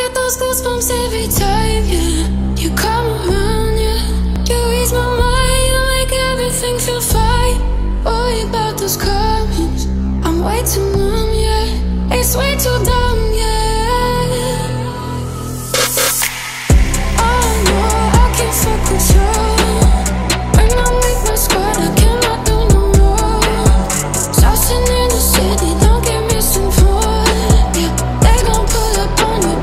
get those goosebumps every time, yeah. You come around, yeah. You ease my mind, you make everything feel fine. Worry about those comments, I'm way too numb, yeah. It's way too dumb, yeah. Oh no, I can't fuck with you. When I'm with my squad, I cannot do no more. Saucing in the city, don't get misinformed, yeah. They gon' pull up on you.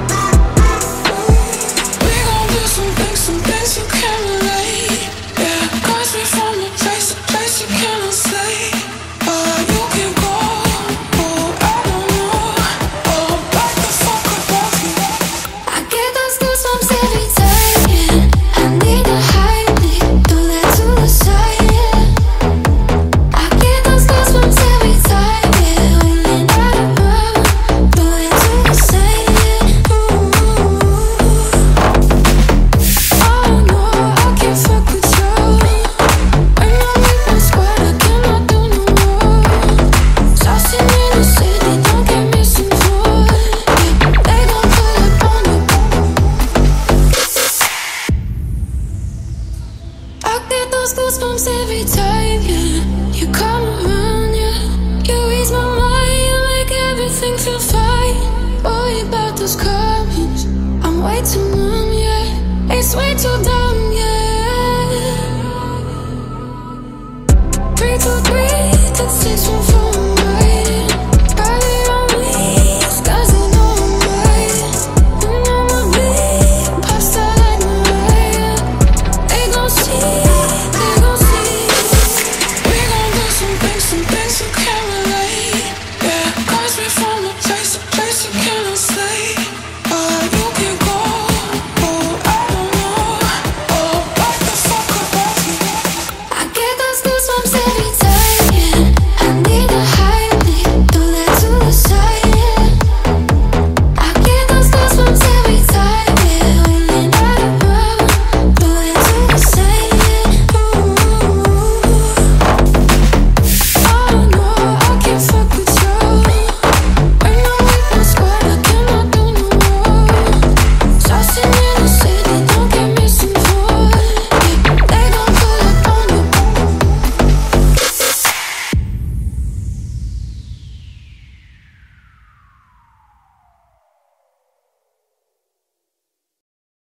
We gon' do some things you can't relate, yeah. Cause we from a place you cannot say. You can go, I don't know. Back the fuck up off you. I get those goosebumps every time, yeah. I need to hide it, do that to the side, yeah. I get those goosebumps every time, yeah. When you're not around, do that to the side, yeah. Oh no, I can't fuck with you. When I'm with my squad, I cannot do no more. Saucing in the city, don't get misinformed, yeah. They gon' pull up on you. I get those goosebumps every time, yeah. You come around, yeah. You ease my mind, you make everything feel fine. Worry about those